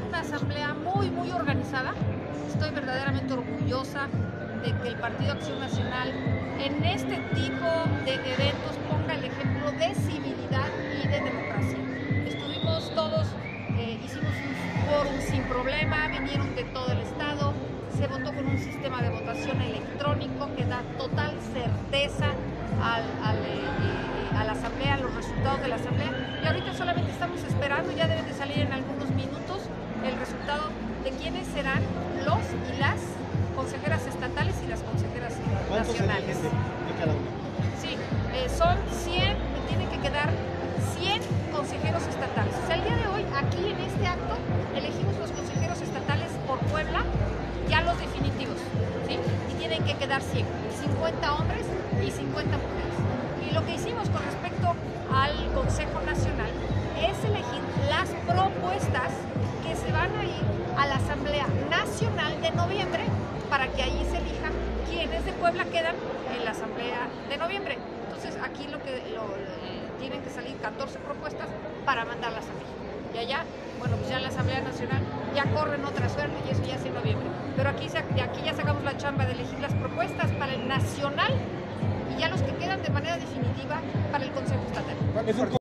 una asamblea muy organizada. Estoy verdaderamente orgullosa de que el Partido Acción Nacional en este tipo de eventos ponga el ejemplo de civilidad y de democracia. Estuvimos todos, hicimos un quórum sin problema, vinieron de todo el estado, se votó con un sistema de votación electrónico que da total certeza a la asamblea, los resultados de la asamblea, y ahorita solamente estamos esperando, ya deben de salir en algunos minutos, el resultado de quiénes serán los y las consejeras estatales y las consejeras nacionales. De cada uno? Sí, son 100, tienen que quedar 100 consejeros estatales. O sea, el día de hoy, aquí en este acto, elegimos los consejeros estatales por Puebla, ya los definitivos, ¿sí? Y tienen que quedar 100, 50 hombres y 50 mujeres. Y lo que hicimos con respecto al Consejo Nacional es elegir las propuestas que se van a ir a la Asamblea Nacional de noviembre para que ahí se elija quiénes de Puebla quedan en la Asamblea de noviembre. Entonces aquí tienen que salir 14 propuestas para mandarlas a México. Y allá, bueno, pues ya en la Asamblea Nacional ya corren otra suerte y eso ya es en noviembre. Pero aquí ya sacamos la chamba de elegir las propuestas para el nacional y ya los que quedan de manera definitiva para el Consejo Estatal.